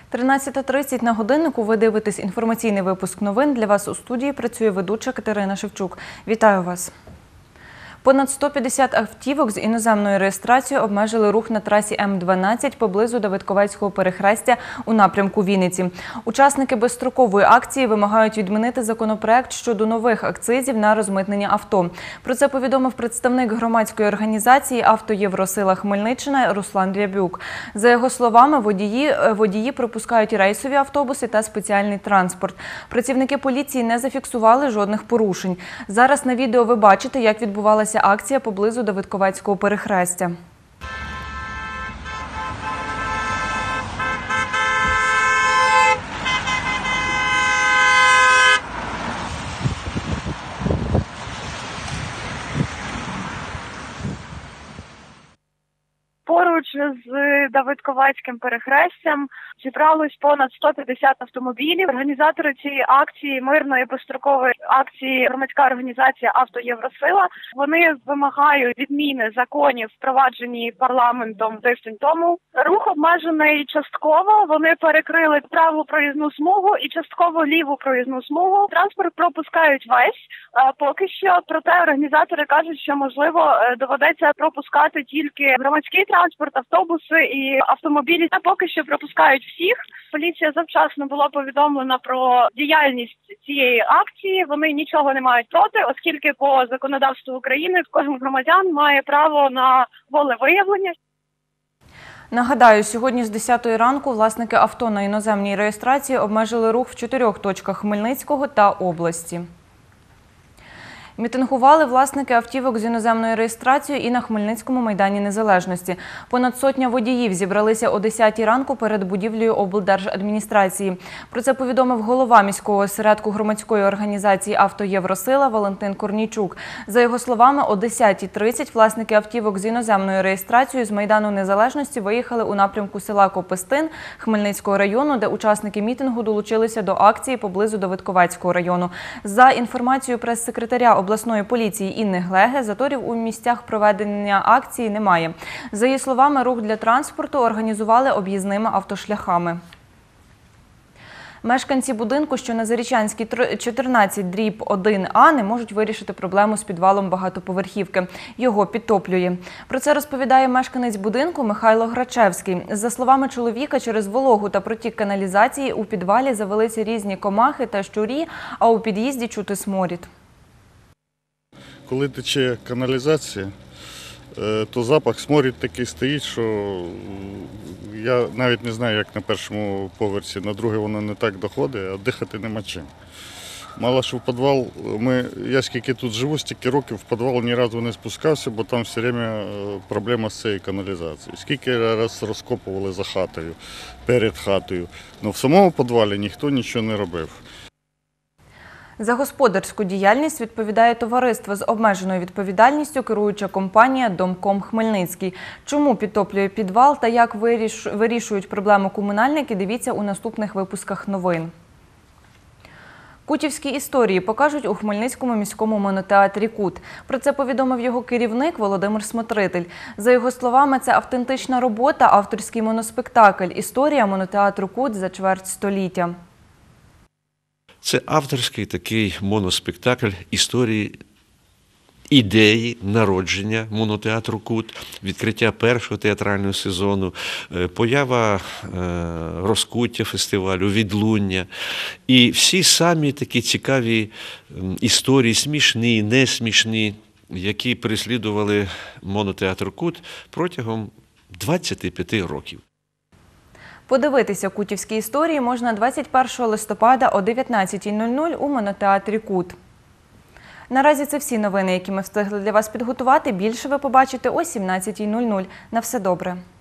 13:30 на годиннику. Ви дивитесь інформаційний випуск новин. Для вас у студії працює ведуча Катерина Шевчук. Вітаю вас. Понад 150 автівок з іноземною реєстрацією обмежили рух на трасі М12 поблизу Давидковецького перехрестя у напрямку Вінниці. Учасники безстрокової акції вимагають відмінити законопроект щодо нових акцизів на розмитнення авто. Про це повідомив представник громадської організації «Авто Євросила Хмельниччина» Руслан Рябюк. За його словами, водії пропускають рейсові автобуси та спеціальний транспорт. Працівники поліції не зафіксували жодних порушень. Зараз на відео ви бачите, як відбувалася акція поблизу Давидковецького перехрестя. Поруч з Давидковецьким перехрестям зібралось понад 150 автомобілів. Організатори цієї акції, мирної безстрокової акції, громадська організація «Авто Євросила», вони вимагають відміни законів, впроваджені парламентом тиждень тому. Рух обмежений частково, вони перекрили праву проїзну смугу і частково ліву проїзну смугу. Транспорт пропускають весь поки що, проте організатори кажуть, що можливо доведеться пропускати тільки громадський транспорт, автобуси і автомобілі. Та поки що пропускають всіх. Поліція завчасно була повідомлена про діяльність цієї акції. Вони нічого не мають проти, оскільки по законодавству України кожен громадян має право на волевиявлення. Нагадаю, сьогодні з 10-ї ранку власники авто на іноземній реєстрації обмежили рух в 4 точках Хмельницького та області. Мітингували власники автівок з іноземною реєстрацією і на Хмельницькому майдані Незалежності. Понад сотня водіїв зібралися о 10-й ранку перед будівлею облдержадміністрації. Про це повідомив голова міського осередку громадської організації «Авто Євросила» Валентин Корнійчук. За його словами, о 10:30 власники автівок з іноземною реєстрацією з Майдану Незалежності виїхали у напрямку села Копистин Хмельницького району, де учасники мітингу долучилися до акції поблизу Давидковецького району. За інформацією прес-секретаря обласної поліції Інни Глеги, заторів у місцях проведення акції немає. За її словами, рух для транспорту організували об'їзними автошляхами. Мешканці будинку, що на Зарічанській 14/1А, не можуть вирішити проблему з підвалом багатоповерхівки. Його підтоплює. Про це розповідає мешканець будинку Михайло Грачевський. За словами чоловіка, через вологу та протік каналізації у підвалі завелися різні комахи та щурі, а у під'їзді чути сморід. Коли тече каналізація, то запах, сморід такий стоїть, що я навіть не знаю, як на першому поверсі, на другий воно не так доходить, а дихати нема чим. Мало що в підвал, я скільки тут живу, стільки років в підвал ні разу не спускався, бо там все время проблема з цією каналізацією. Скільки раз розкопували за хатою, перед хатою, але в самому підвалі ніхто нічого не робив. За господарську діяльність відповідає товариство з обмеженою відповідальністю керуюча компанія «Домком Хмельницький». Чому підтоплює підвал та як вирішують проблему комунальники, дивіться у наступних випусках новин. Кутівські історії покажуть у Хмельницькому міському монотеатрі «Кут». Про це повідомив його керівник Володимир Смотритель. За його словами, це автентична робота, авторський моноспектакль «Історія монотеатру «Кут» за чверть століття». Це авторський такий моноспектакль історії, ідеї народження монотеатру «Кут», відкриття першого театрального сезону, поява розкуття фестивалю, відлуння. І всі самі такі цікаві історії, смішні, несмішні, які переслідували монотеатр «Кут» протягом 25 років. Подивитися кутівські історії можна 21 листопада о 19:00 у монотеатрі «Кут». Наразі це всі новини, які ми встигли для вас підготувати. Більше ви побачите о 17:00. На все добре.